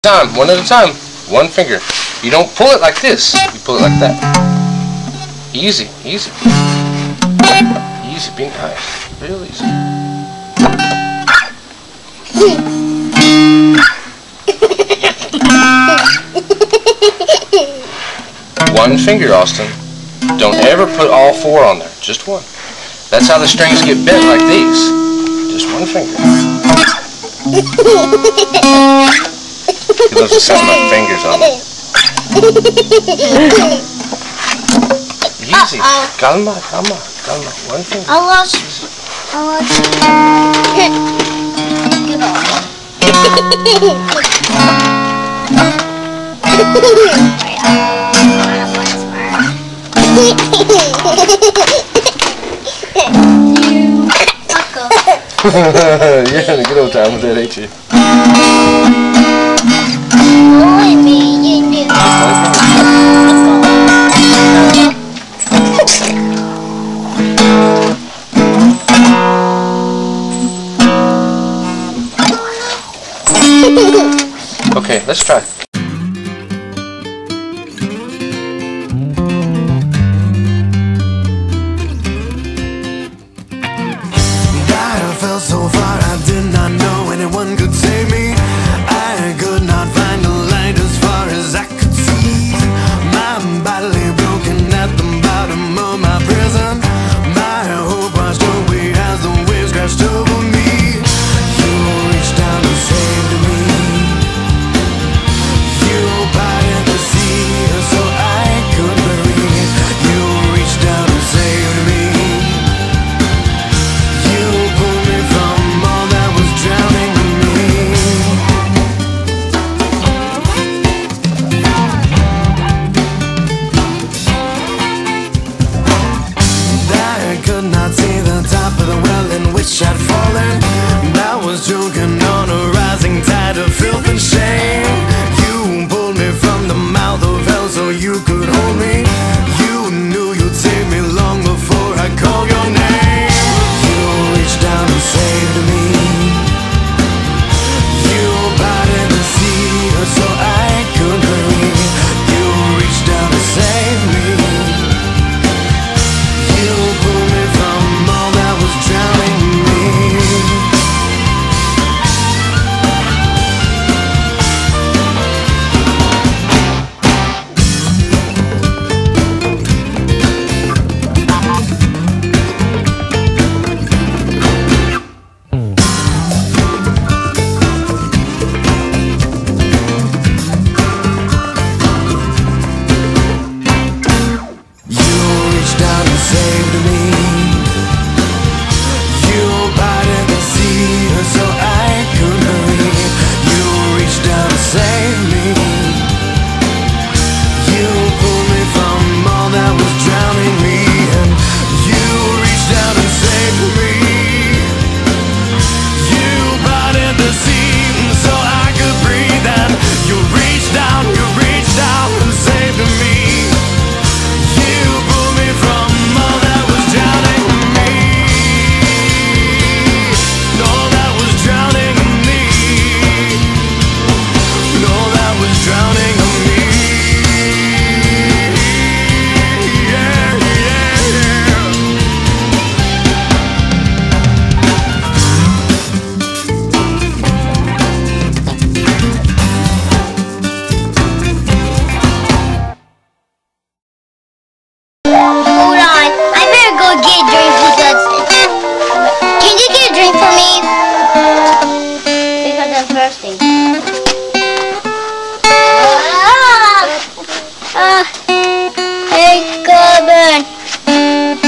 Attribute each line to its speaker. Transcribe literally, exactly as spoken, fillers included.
Speaker 1: Time, one at a time, one finger. You don't pull it like this, you pull it like that. Easy, easy. Easy, be nice, real easy. One finger, Austin. Don't ever put all four on there, just one. That's how the strings get bent like these. Just one finger. He loves the sound of my fingers on it. Easy. Calma, calma, calma. One finger.
Speaker 2: I lost. I lost. Get off.
Speaker 1: You're having a good old time with that, ain't you? Okay, let's try.
Speaker 3: I felt so far, I did not know anyone could save me. I could not find a light as far as I could see. My body lay broken at the bottom of my prison. My hope washed away as the waves crashed over me. You reached down and saved me. You parted the sea so I could breathe. You reached down and saved me. You pulled me from all that was drowning me. I could not see the top of the well in which I'd fallen. I was choking on a rising tide of filth and shame. You pulled me from the mouth of hell so you could hold me. You knew you'd save me long before I called your name. You reached down and saved me. You parted the sea so I could breathe. You reached down and saved me. You pulled me from all that was drowning me. You reached down and saved me. You parted the sea so I could breathe. You reached down and saved me. You pulled me from all that was drowning me. And you reached down and saved me. You parted the sea so I could breathe. And you reached down, you reached down and saved me. You pulled me from all that was drowning me. All that was drowning me. All that was drowning me. Yeah, yeah, yeah.
Speaker 2: Hold on. I better go get a drink because. Can you get a drink for me? Because I'm thirsty. Ah! Ah! Hey, Coburn.